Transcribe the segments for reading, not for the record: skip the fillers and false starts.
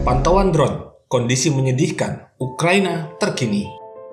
Pantauan drone, kondisi menyedihkan, Ukraina terkini.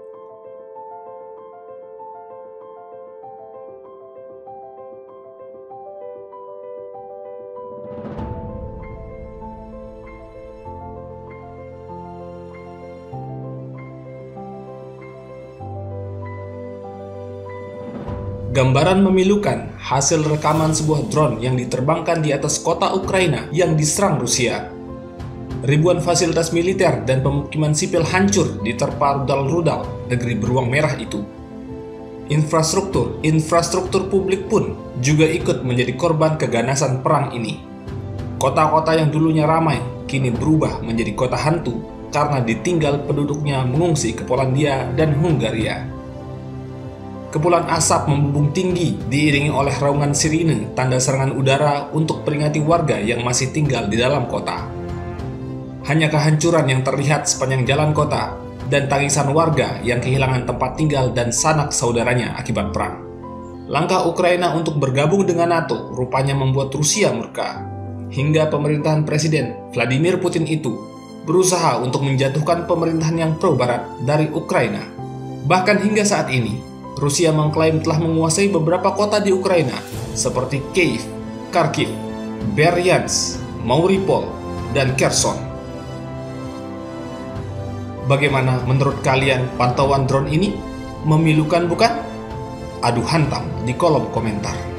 Gambaran memilukan hasil rekaman sebuah drone yang diterbangkan di atas kota Ukraina yang diserang Rusia. Ribuan fasilitas militer dan pemukiman sipil hancur diterpa rudal-rudal negeri beruang merah itu. Infrastruktur publik pun juga ikut menjadi korban keganasan perang ini. Kota-kota yang dulunya ramai kini berubah menjadi kota hantu karena ditinggal penduduknya mengungsi ke Polandia dan Hungaria. Kepulan asap membumbung tinggi diiringi oleh raungan sirine tanda serangan udara untuk peringati warga yang masih tinggal di dalam kota. Hanya kehancuran yang terlihat sepanjang jalan kota dan tangisan warga yang kehilangan tempat tinggal dan sanak saudaranya akibat perang. Langkah Ukraina untuk bergabung dengan NATO rupanya membuat Rusia murka, hingga pemerintahan Presiden Vladimir Putin itu berusaha untuk menjatuhkan pemerintahan yang pro-barat dari Ukraina. Bahkan hingga saat ini, Rusia mengklaim telah menguasai beberapa kota di Ukraina seperti Kyiv, Kharkiv, Berdyansk, Mariupol, dan Kherson. Bagaimana menurut kalian pantauan drone ini? Memilukan bukan? Adu hantam di kolom komentar.